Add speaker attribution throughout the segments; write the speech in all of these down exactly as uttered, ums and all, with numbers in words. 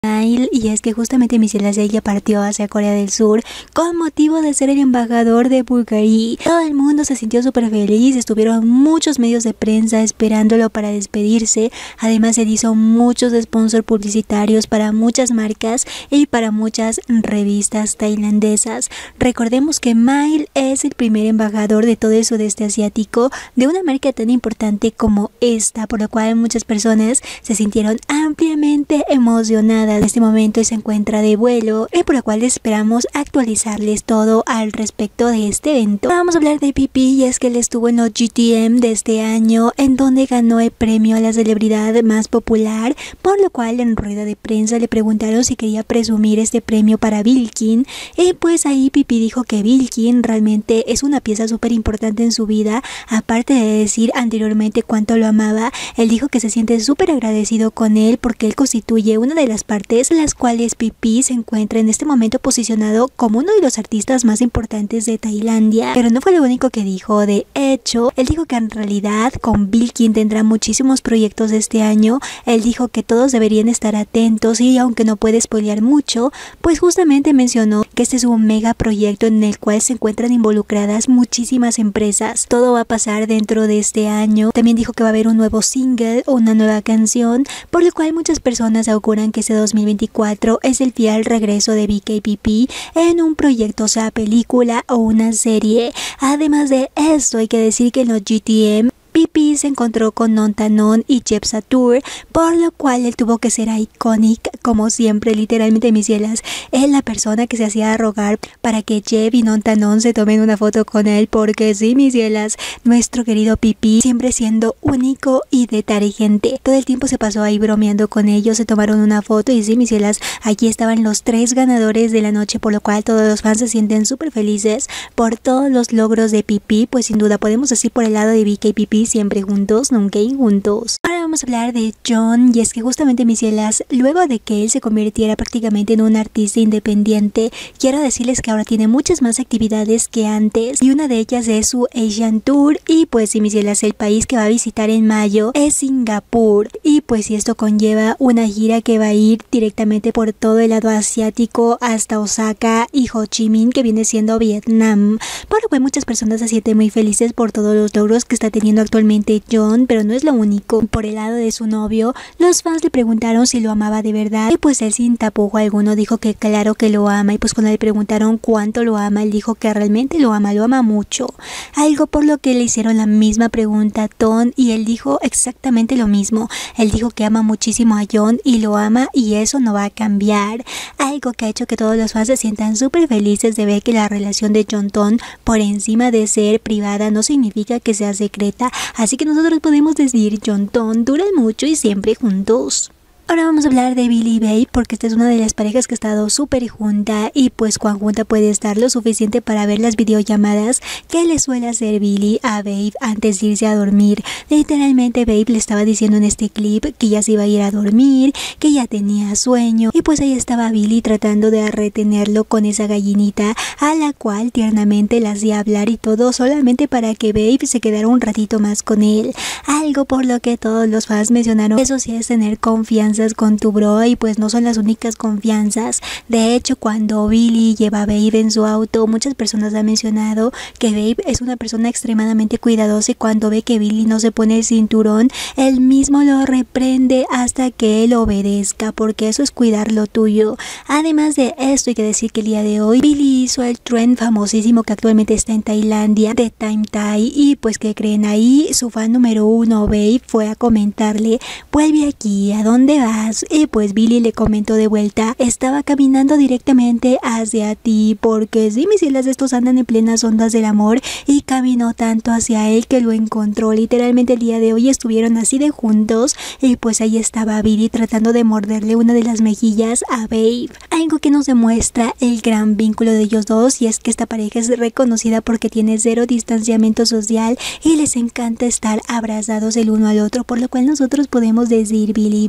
Speaker 1: Y es que justamente Michelle ya partió hacia Corea del Sur con motivo de ser el embajador de Bulgaria. Todo el mundo se sintió súper feliz, estuvieron muchos medios de prensa esperándolo para despedirse. Además se hizo muchos sponsors publicitarios para muchas marcas y para muchas revistas tailandesas. Recordemos que Mile es el primer embajador de todo el sudeste asiático de una marca tan importante como esta, por lo cual muchas personas se sintieron ampliamente emocionadas. En este momento se encuentra de vuelo y por lo cual esperamos actualizarles todo al respecto de este evento. Vamos a hablar de P P y es que él estuvo en los G T M de este año, en donde ganó el premio a la celebridad más popular, por lo cual en rueda de prensa le preguntaron si quería presumir este premio para Bilkin y pues ahí P P dijo que Bilkin realmente es una pieza súper importante en su vida. Aparte de decir anteriormente cuánto lo amaba, él dijo que se siente súper agradecido con él porque él constituye una de las partes las cuales P P se encuentra en este momento posicionado como uno de los artistas más importantes de Tailandia. Pero no fue lo único que dijo. De hecho, él dijo que en realidad con Bilkin tendrá muchísimos proyectos este año. Él dijo que todos deberían estar atentos y aunque no puede spoilear mucho, pues justamente mencionó que este es un mega proyecto en el cual se encuentran involucradas muchísimas empresas. Todo va a pasar dentro de este año. También dijo que va a haber un nuevo single o una nueva canción, por lo cual muchas personas auguran que ese dos mil veinticuatro es el fiel regreso de B K P P en un proyecto, sea película o una serie. Además de esto, hay que decir que en los G T M P P se encontró con Nontanon y Jeff Satur, por lo cual él tuvo que ser icónico como siempre. Literalmente, mis cielas, es la persona que se hacía rogar para que Jeff y Nontanon se tomen una foto con él, porque sí, mis cielas, nuestro querido P P siempre siendo único y detergente. Todo el tiempo se pasó ahí bromeando con ellos, se tomaron una foto y sí, mis cielas, aquí estaban los tres ganadores de la noche, por lo cual todos los fans se sienten súper felices por todos los logros de P P. Pues sin duda podemos decir por el lado de B K P P, siempre juntos, nunca juntos. Ahora vamos a hablar de John, y es que justamente, mis cielas, luego de que él se convirtiera prácticamente en un artista independiente, quiero decirles que ahora tiene muchas más actividades que antes, y una de ellas es su Asian Tour. Y pues sí, mis cielas, el país que va a visitar en mayo es Singapur, y pues si esto conlleva una gira que va a ir directamente por todo el lado asiático hasta Osaka y Ho Chi Minh, que viene siendo Vietnam. Por lo cual muchas personas se sienten muy felices por todos los logros que está teniendo actualmente John, pero no es lo único. Por el lado de su novio, los fans le preguntaron si lo amaba de verdad, y pues él sin tapujo alguno dijo que claro que lo ama. Y pues cuando le preguntaron cuánto lo ama, él dijo que realmente lo ama, lo ama mucho. Algo por lo que le hicieron la misma pregunta a Ton y él dijo exactamente lo mismo. Él dijo que ama muchísimo a John y lo ama, y eso no va a cambiar. Algo que ha hecho que todos los fans se sientan súper felices de ver que la relación de John Ton, por encima de ser privada, no significa que sea secreta. Así que nosotros podemos decir John Ton duran mucho y siempre juntos. Ahora vamos a hablar de Billy y Babe, porque esta es una de las parejas que ha estado súper junta, y pues cuán junta puede estar lo suficiente para ver las videollamadas que le suele hacer Billy a Babe antes de irse a dormir. Literalmente Babe le estaba diciendo en este clip que ya se iba a ir a dormir, que ya tenía sueño, y pues ahí estaba Billy tratando de retenerlo con esa gallinita a la cual tiernamente la hacía hablar y todo, solamente para que Babe se quedara un ratito más con él. Algo por lo que todos los fans mencionaron, eso sí es tener confianza con tu bro, y pues no son las únicas confianzas. De hecho, cuando Billy lleva a Babe en su auto, muchas personas han mencionado que Babe es una persona extremadamente cuidadosa, y cuando ve que Billy no se pone el cinturón, él mismo lo reprende hasta que él obedezca, porque eso es cuidar lo tuyo. Además de esto, hay que decir que el día de hoy Billy hizo el trend famosísimo que actualmente está en Tailandia de Time Thai, y pues que creen, ahí su fan número uno, Babe, fue a comentarle: vuelve aquí, ¿a dónde vas? Y pues Billy le comentó de vuelta: estaba caminando directamente hacia ti, porque sí, mis cielas, estos andan en plenas ondas del amor, y caminó tanto hacia él que lo encontró. Literalmente el día de hoy estuvieron así de juntos, y pues ahí estaba Billy tratando de morderle una de las mejillas a Babe. Algo que nos demuestra el gran vínculo de ellos dos, y es que esta pareja es reconocida porque tiene cero distanciamiento social y les encanta estar abrazados el uno al otro, por lo cual nosotros podemos decir Billy y Babe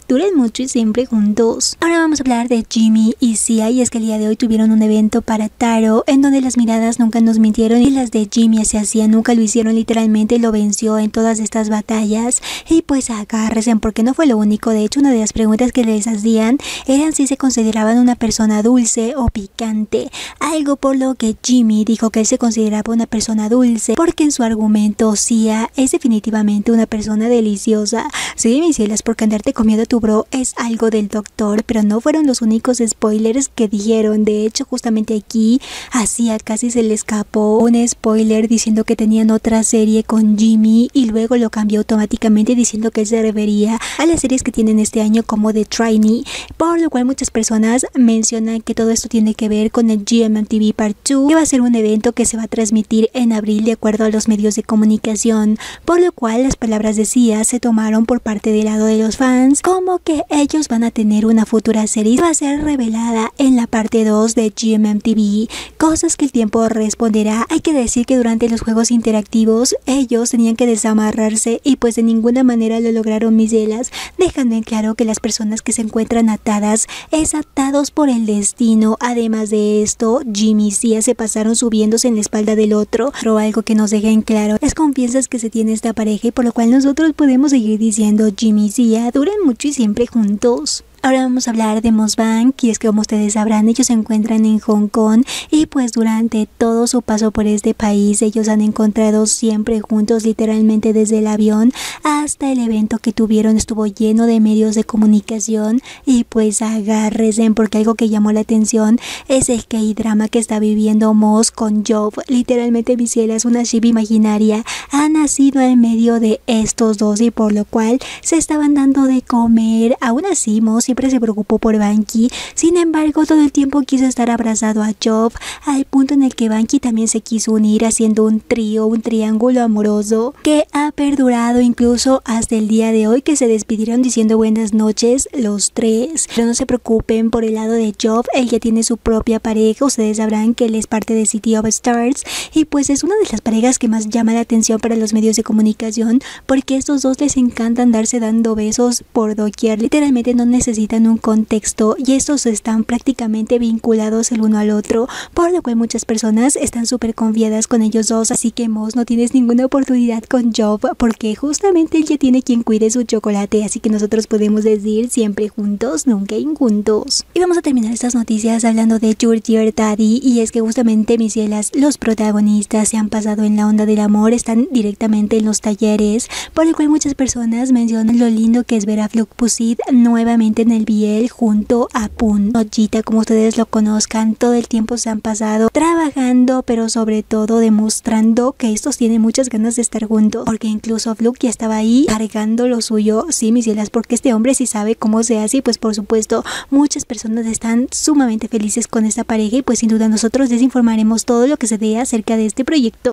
Speaker 1: duren mucho y siempre juntos. Ahora vamos a hablar de Jimmy y Sia, y es que el día de hoy tuvieron un evento para Taro en donde las miradas nunca nos mintieron y las de Jimmy hacia Sia nunca lo hicieron, literalmente lo venció en todas estas batallas. Y pues agárrense porque no fue lo único. De hecho, una de las preguntas que les hacían eran si se consideraban una persona dulce o picante, algo por lo que Jimmy dijo que él se consideraba una persona dulce porque en su argumento Sia es definitivamente una persona deliciosa. Sí, mis cielas, porque andarte comiendo a tu bro es algo del doctor, pero no fueron los únicos spoilers que dijeron. De hecho, justamente aquí a Sia casi se le escapó un spoiler diciendo que tenían otra serie con Jimmy y luego lo cambió automáticamente diciendo que se refería a las series que tienen este año como The Trainee, por lo cual muchas personas mencionan que todo esto tiene que ver con el G M M T V Part dos, que va a ser un evento que se va a transmitir en abril de acuerdo a los medios de comunicación, por lo cual las palabras de Sia se tomaron por parte del lado de los fans como que ellos van a tener una futura serie que va a ser revelada en la parte dos de G M M T V, cosas que el tiempo responderá. Hay que decir que durante los juegos interactivos ellos tenían que desamarrarse y pues de ninguna manera lo lograron, mis cielas, dejando en claro que las personas que se encuentran atadas es atados por el destino. Además de esto, Jimmy y Sia se pasaron subiéndose en la espalda del otro, pero algo que nos deja en claro las confianzas que se tiene esta pareja y por lo cual nosotros podemos seguir diciendo Jimmy y Sia duran mucho y siempre juntos. Ahora vamos a hablar de Mosbang, y es que como ustedes sabrán, ellos se encuentran en Hong Kong y pues durante todo su paso por este país ellos han encontrado siempre juntos, literalmente desde el avión hasta el evento que tuvieron estuvo lleno de medios de comunicación. Y pues agárrense porque algo que llamó la atención es el K-drama que está viviendo Mos con Job. Literalmente, mis cielas, una ship imaginaria ha nacido en medio de estos dos y por lo cual se estaban dando de comer. Aún así, Mos siempre se preocupó por Banky, sin embargo todo el tiempo quiso estar abrazado a Job, al punto en el que Banky también se quiso unir haciendo un trío, un triángulo amoroso que ha perdurado incluso hasta el día de hoy, que se despidieron diciendo buenas noches los tres. Pero no se preocupen por el lado de Job, él ya tiene su propia pareja. Ustedes sabrán que él es parte de City of Stars y pues es una de las parejas que más llama la atención para los medios de comunicación porque estos dos les encantan darse dando besos por doquier, literalmente no necesitan un contexto y estos están prácticamente vinculados el uno al otro, por lo cual muchas personas están súper confiadas con ellos dos. Así que Mos, no tienes ninguna oportunidad con Job porque justamente él ya tiene quien cuide su chocolate, así que nosotros podemos decir siempre juntos, nunca injuntos. Y vamos a terminar estas noticias hablando de Your Dear Daddy, y es que justamente, mis cielas, los protagonistas se han pasado en la onda del amor, están directamente en los talleres, por lo cual muchas personas mencionan lo lindo que es ver a Fluk Pusit nuevamente en el B L junto a Pun. Nojita, como ustedes lo conozcan, todo el tiempo se han pasado trabajando, pero sobre todo demostrando que estos tienen muchas ganas de estar juntos, porque incluso Fluk ya estaba ahí cargando lo suyo. Sí, mis cielas, porque este hombre sí sabe cómo se hace y pues por supuesto muchas personas están sumamente felices con esta pareja y pues sin duda nosotros les informaremos todo lo que se dé acerca de este proyecto.